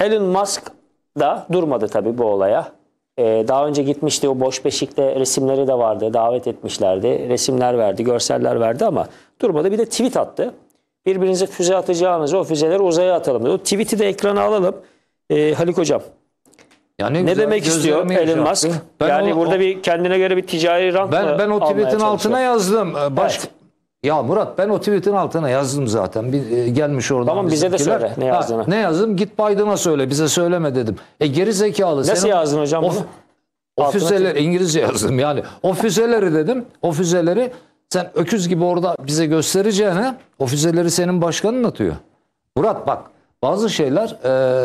Elon Musk da durmadı tabii bu olaya. Daha önce gitmişti, o boş beşikte resimleri de vardı. Davet etmişlerdi. Resimler verdi, görseller verdi ama durmadı. Bir de tweet attı. Birbirinize füze atacağınızı o füzeleri uzaya atalım. O tweet'i de ekrana alalım. Haluk Hocam. Yani ne demek istiyor Elon Musk? Yani burada bir kendine göre bir ticari rant ben o tweet'in altına yazdım. Evet. Ya Murat, ben o tweet'in altına yazdım zaten. Bir gelmiş oradan. Tamam, bize de söyle ne yazdığını. Ne yazdım? Git Biden'a söyle, bize söyleme dedim. Geri zekalı. Nasıl yazdın hocam bunu? O füzeleri İngilizce yazdım yani. O füzeleri dedim. O füzeleri sen öküz gibi orada bize göstereceğine o füzeleri senin başkanın atıyor. Murat bak, bazı şeyler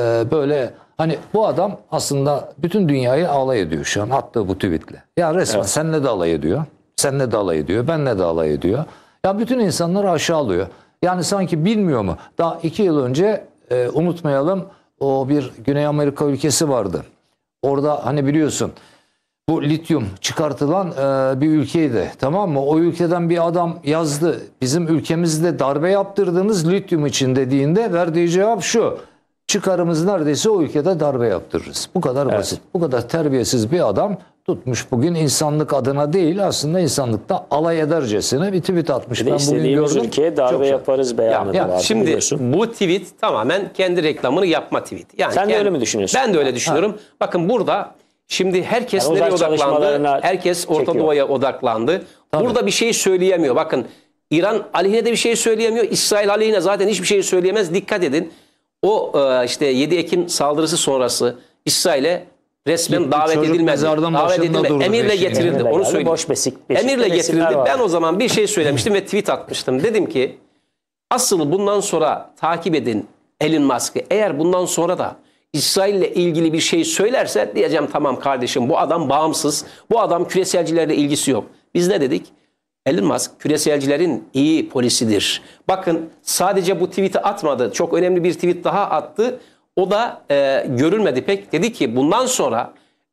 böyle hani bu adam aslında bütün dünyayı alay ediyor şu an attığı bu tweetle. Ya resmen evet. Seninle de alay ediyor. Seninle de alay ediyor. Benle de alay ediyor. Ya bütün insanları aşağılıyor. Yani sanki bilmiyor mu? Daha 2 yıl önce unutmayalım, o bir Güney Amerika ülkesi vardı. Orada hani biliyorsun bu lityum çıkartılan bir ülkeydi, tamam mı? O ülkeden bir adam yazdı. Bizim ülkemizde darbe yaptırdığınız lityum için dediğinde verdiği cevap şu: çıkarımız neredeyse o ülkede darbe yaptırırız. Bu kadar basit. Bu kadar terbiyesiz bir adam tutmuş bugün insanlık adına değil, aslında insanlıkta alay edercesine bir tweet atmış. Ben bugün gördüm. Ülkeye darbe yaparız beyanı da var. Şimdi biliyorsun. Bu tweet tamamen kendi reklamını yapma tweet. Yani sen de öyle mi düşünüyorsun? Ben de öyle düşünüyorum. Ha. Bakın burada şimdi herkes yani nereye odaklandı? Herkes Orta Doğu'ya odaklandı. Tabii. Burada bir şey söyleyemiyor. Bakın İran aleyhine de bir şey söyleyemiyor. İsrail aleyhine zaten hiçbir şey söyleyemez. Dikkat edin. O işte 7 Ekim saldırısı sonrası İsrail'e resmen davet edilmedi. Davet edilmedi. Emirle getirildi. Onu söyleyeyim. Emirle getirildi. Ben o zaman bir şey söylemiştim ve tweet atmıştım. Dedim ki asıl bundan sonra takip edin Elon Musk'ı. Eğer bundan sonra da İsrail'le ilgili bir şey söylerse diyeceğim tamam kardeşim, bu adam bağımsız. Bu adam küreselcilerle ilgisi yok. Biz ne dedik? Elon Musk küreselcilerin iyi polisidir. Bakın sadece bu tweet'i atmadı. Çok önemli bir tweet daha attı. O da görülmedi pek. Dedi ki bundan sonra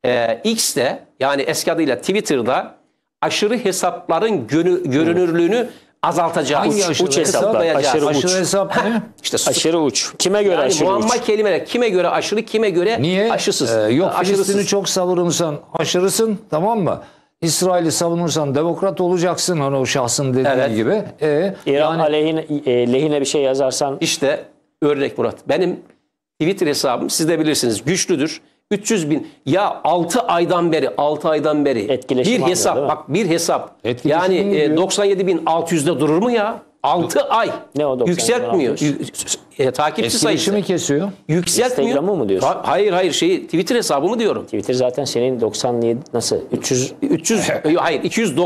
X'te, yani eski adıyla Twitter'da aşırı hesapların görünürlüğünü azaltacağız. Uç hesaplar. Aşırı hesap ne? İşte aşırı uç. Kime göre yani aşırı muamma uç? Kelimeler. Kime göre aşırı, kime göre niye? Aşısız. Yok, Filistin'i çok savunursan aşırısın, tamam mı? İsrail'i savunursan demokrat olacaksın, hani o şahsın dediği gibi. İran lehine bir şey yazarsan. İşte örnek Murat. Benim Twitter hesabım, siz de bilirsiniz, güçlüdür. 300 bin. Ya 6 aydan beri bir hesap, bak bir hesap. Yani 97.600'de durur mu ya? 6 ay. Ne o 97.600? Yükseltmiyor. Takipçi sayısı. mi kesiyor? Yükseltmiyor. Instagram'ı mı diyorsun? Hayır Twitter hesabımı diyorum. Twitter zaten senin 97 nasıl 300 hayır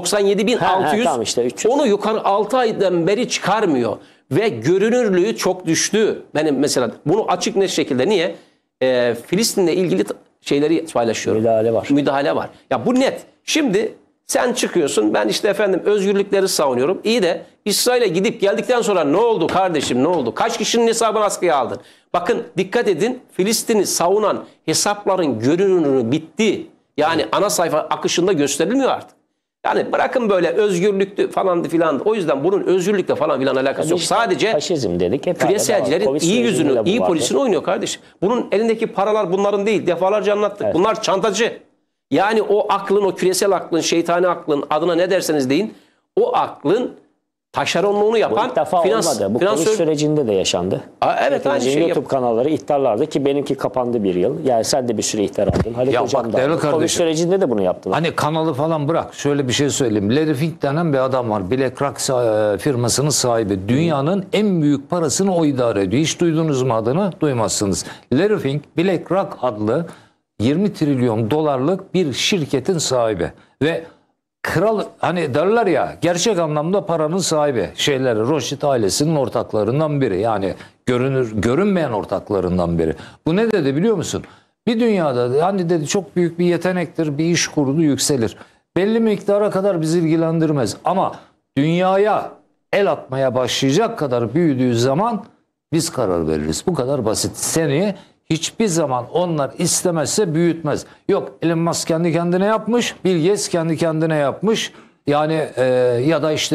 297.600. Tamam işte 300. Onu yukarı 6 aydan beri çıkarmıyor ve görünürlüğü çok düştü. Benim mesela bunu açık net şekilde niye? Filistin'le ilgili şeyleri paylaşıyorum. Müdahale var. Ya bu net. Şimdi sen çıkıyorsun, ben işte efendim özgürlükleri savunuyorum. İyi de İsrail'e gidip geldikten sonra ne oldu kardeşim, ne oldu? Kaç kişinin hesabını askıya aldın? Bakın dikkat edin, Filistin'i savunan hesapların görünürlüğü bitti. Yani ana sayfa akışında gösterilmiyor artık. Yani bırakın böyle özgürlüktü falan filan. O yüzden bunun özgürlükle falan filan alakası yok. Sadece faşizm dedik. Küreselcilerin iyi yüzünü, iyi polisini oynuyor kardeşim. Bunun elindeki paralar bunların değil. Defalarca anlattık. Evet. Bunlar çantacı. Yani o aklın, o küresel aklın, şeytani aklın, adına ne derseniz deyin, o aklın taşeronluğunu yapan olmadı. Bu Covid sürecinde de yaşandı. Evet, aynı şey. YouTube kanalları ihtarlardı ki benimki kapandı bir yıl. Yani sen de bir sürü ihtar aldın. Haluk Hocam da. Covid sürecinde de bunu yaptılar. Hani kanalı falan bırak. Şöyle bir şey söyleyeyim. Larry Fink denen bir adam var. BlackRock firmasının sahibi. Dünyanın en büyük parasını o idare ediyor. Hiç duydunuz mu adını? Duymazsınız. Larry Fink, BlackRock adlı 20 trilyon dolarlık bir şirketin sahibi. Ve kral, hani derler ya, gerçek anlamda paranın sahibi. Rothschild ailesinin ortaklarından biri. Yani görünmeyen ortaklarından biri. Bu ne dedi biliyor musun? Bir dünyada hani dedi çok büyük bir yetenektir, bir iş kurdu yükselir. Belli miktara kadar bizi ilgilendirmez. Ama dünyaya el atmaya başlayacak kadar büyüdüğü zaman biz karar veririz. Bu kadar basit. Seni hiçbir zaman onlar istemezse büyütmez. Yok, Elon Musk kendi kendine yapmış, Bill Gates kendi kendine yapmış. Yani ya da işte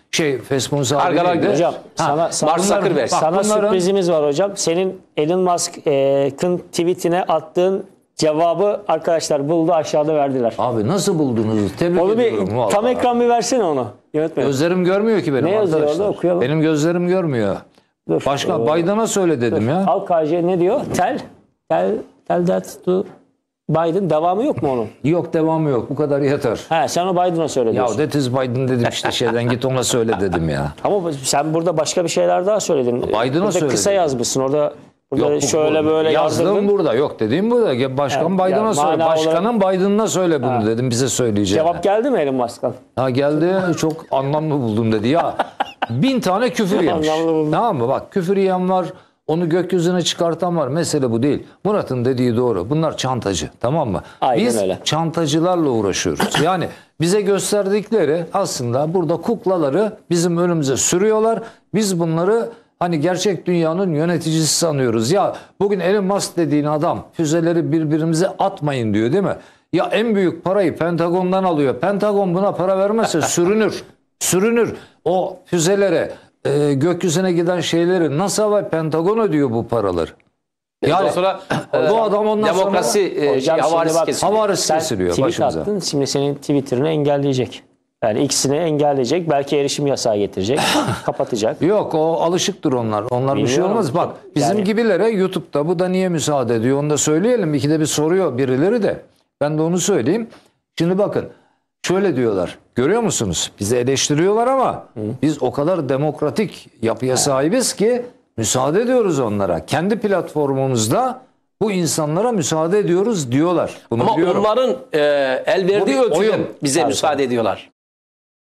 Facebook Kargalar sahibi gibi. Hocam sana Mark Zuckerberg. sana sürprizimiz var hocam. Senin Elon Musk'ın tweetine attığın cevabı arkadaşlar buldu, aşağıda verdiler. Abi nasıl buldunuz? Tebrik Onu ediyorum. bir vallahi. tam ekran bir versene onu. Yönetmenim. Gözlerim görmüyor ki benim Ne yazıyor arkadaşlar. orada? Okuyalım. Benim gözlerim görmüyor. Dur. Başka Biden'a söyle dedim ya. Al KJ ne diyor? Tell that to Biden. Devamı yok mu onun? Yok, devamı yok. Bu kadar yeter. He, sen o Biden'a söyle Ya diyorsun. that is Biden dedim işte şeyden git ona söyle dedim ya. Ama sen burada başka bir şeyler daha söyledin. Biden'a Burada söyledim. kısa yazmışsın. Burada Yok, şöyle böyle yazdığım yazdırdın. burada. Yok dediğim burada. Başkan Evet, Biden'a yani söyle. mana Başkanın Biden'ına söyle bunu dedim bize söyleyeceğine. Cevap geldi mi Elon Musk'tan? Ha geldi, çok anlamlı buldum dedi. Ya 1000 tane küfür yemiş. Anlamlı buldum. Tamam mı? Bak küfür yiyen var. Onu gökyüzüne çıkartan var. Mesele bu değil. Murat'ın dediği doğru. Bunlar çantacı. Tamam mı? Aynen Biz öyle. çantacılarla uğraşıyoruz. Yani bize gösterdikleri aslında burada kuklaları bizim önümüze sürüyorlar. Biz bunları hani gerçek dünyanın yöneticisi sanıyoruz. Ya bugün Elon Musk dediğin adam füzeleri birbirimize atmayın diyor değil mi? Ya en büyük parayı Pentagon'dan alıyor. Pentagon buna para vermezse sürünür. Sürünür. O füzelere gökyüzüne giden şeyleri NASA ve Pentagon ödüyor bu paraları. Ondan sonra bu adam ondan demokrasi Hocam havarisi şimdi bak, kesiliyor. havarisi Sen kesiliyor tweet başımıza. attın. Şimdi senin Twitter'ını engelleyecek. Yani ikisini engelleyecek. Belki erişim yasağı getirecek. Kapatacak. Yok, o alışıktır onlar. Onlar bir şey Bilmiyorum. olmaz. Bak bizim Yani- gibilere YouTube'da bu da niye müsaade ediyor onu da söyleyelim. İkide bir soruyor birileri de. Ben de onu söyleyeyim. Şimdi bakın şöyle diyorlar. Görüyor musunuz? Bizi eleştiriyorlar ama biz o kadar demokratik yapıya sahibiz ki müsaade ediyoruz onlara. Kendi platformumuzda bu insanlara müsaade ediyoruz diyorlar. Bunu Ama biliyorum. onların el verdiği Bu bir ölçüde oyun. bize müsaade ediyorlar.